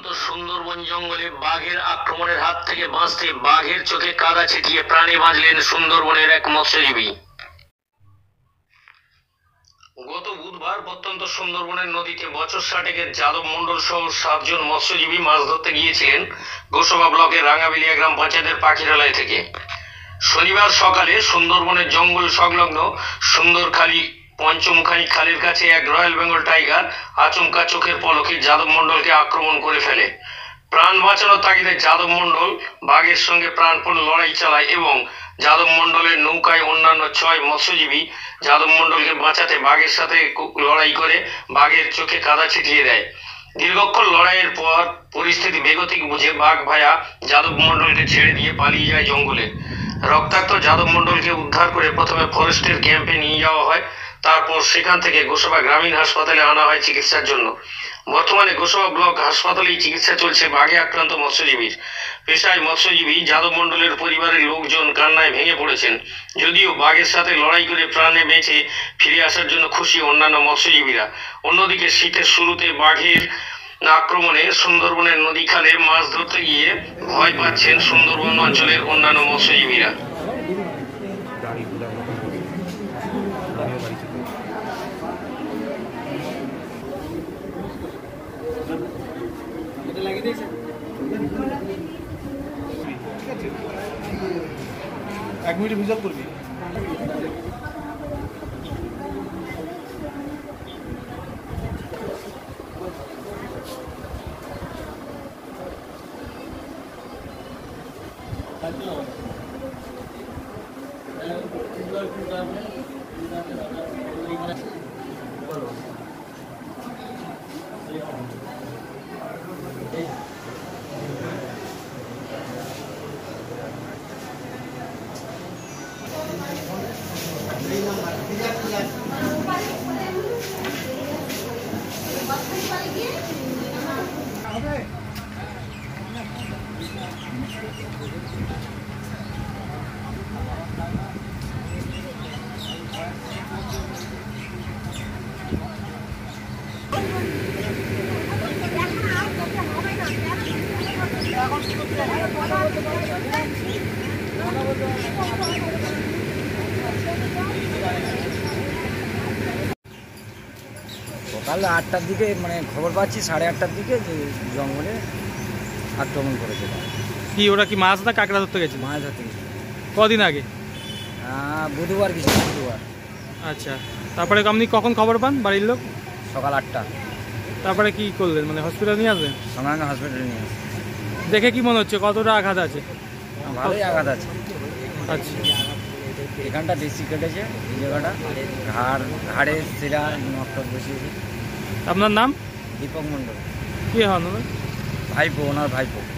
সুন্দরবন জঙ্গলে বাঘের আক্রমণের হাত থেকে বাঁচতে বাঘের চোখে কাদা ছিটিয়ে প্রাণে বাঁচলেন সুন্দরবনের এক মৎস্যজীবী। গত বুধবার প্রত্যন্ত সুন্দরবনের নদীতে বছর 60-এর যাদব মণ্ডল সহ 7 জন মৎস্যজীবী মাছ ধরতে গিয়েছিলেন গোসবা ব্লকের রাঙ্গাবিলিয়া গ্রাম পঞ্চায়েতের পাখিরালয় থেকে। শনিবার সকালে সুন্দরবনের জঙ্গল সংলগ্ন সুন্দরখালি পঞ্চমুখানি খালের কাছে এক রয়্যাল বেঙ্গল টাইগার আচমকা চোখের পলকে যাদব মণ্ডলকে আক্রমণ করে ফেলে। প্রাণ বাঁচানোর তাগিদে যাদব মণ্ডল বাঘের সঙ্গে প্রাণপণ লড়াই চালায় এবং যাদব মণ্ডলের নৌকায় অন্যান্য 6 মৎস্যজীবী যাদব মণ্ডলকে বাঁচাতে বাঘের সাথে লড়াই করে বাঘের চোখে কাদা ছিটিয়ে দেয়। দীর্ঘক্ষণ লড়াইয়ের পর পরিস্থিতি বেগতিক বুঝে বাঘ ভায়া যাদব মণ্ডলকে ছেড়ে দিয়ে পালিয়ে যায় জঙ্গলে। রক্তাক্ত যাদব মণ্ডলকে উদ্ধার করে প্রথমে ফরেস্টের ক্যাম্পে নিয়ে যাওয়া হয়, তারপর সেখান থেকে গোসবা গ্রামীণ হাসপাতালে আনা হয় চিকিৎসার জন্য। বর্তমানে গোসবা ব্লক হাসপাতালেই চিকিৎসা চলছে বাঘে আক্রান্ত মৎস্যজীবীর। পেশায় মৎস্যজীবী যাদব মণ্ডলের পরিবারের লোকজন কান্নায় ভেঙে পড়েছেন। যদিও বাঘের সাথে লড়াই করে প্রাণে বেঁচে ফিরে আসার জন্য খুশি অন্যান্য মৎস্যজীবীরা। অন্যদিকে শীতের শুরুতে বাঘের আক্রমণে সুন্দরবনের নদী খালে মাছ ধরতে গিয়ে ভয় পাচ্ছেন সুন্দরবন অঞ্চলের অন্যান্য মৎস্যজীবীরা। এক মিনিট ভিজুয়াল করবি। সকাল 8টার দিকে মানে খবর পাচ্ছি 8:30টার দিকে যে জঙ্গলে আক্রমণ করেছে। কি ওরা কি মাছ না কাঁকড়া ধরতে গেছে? মাছ ধরতে গেছে। কদিন আগে? বুধবার গেছে, বুধবার। আচ্ছা, তারপরে আপনি কখন খবর পান বাড়ির লোক? সকাল 8টা। তারপরে কি করলেন, মানে হসপিটাল নিয়ে আসলেন? সঙ্গে হসপিটালে নিয়ে আসলেন। দেখে কি মনে হচ্ছে কতটা আঘাত আছে? ভালোই আঘাত আছে। আচ্ছা, এখানটা বেশি কেটেছে, এই জায়গাটা ঘাড়ে শিরা নষ্ট বসিয়েছে। আপনার নাম? দীপক মণ্ডল। কি হন? ভাইপো, ওনার ভাইপো।